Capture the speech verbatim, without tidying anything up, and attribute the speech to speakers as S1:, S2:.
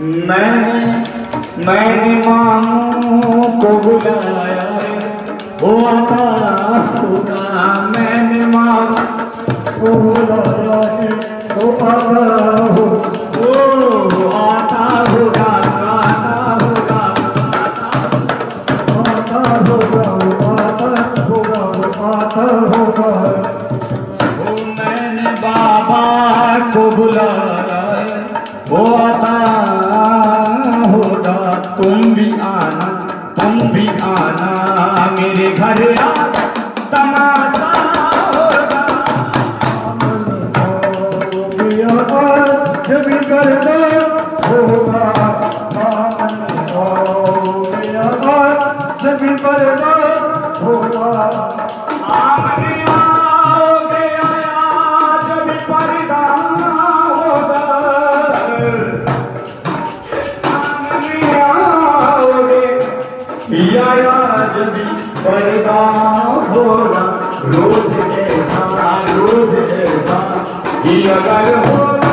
S1: मैंने मैंने मामू को बुलाया वो आता होगा। मैंने मामू को बुलाया वो आता हो वो आता होगा आता होगा आता होगा आता होगा आता होगा। वो मैंने बाबा को बुलाया वो आता होगा। तुम भी आना तुम भी आना मेरे घर आ तमाशा होगा। जब करना होगा सामने आओगे जब करना होगा सामने आओगे जब पर्दा होगा सामने आओगे या जब पर्दा होगा। रोज ऐसा रोज ऐसा ही अगर हो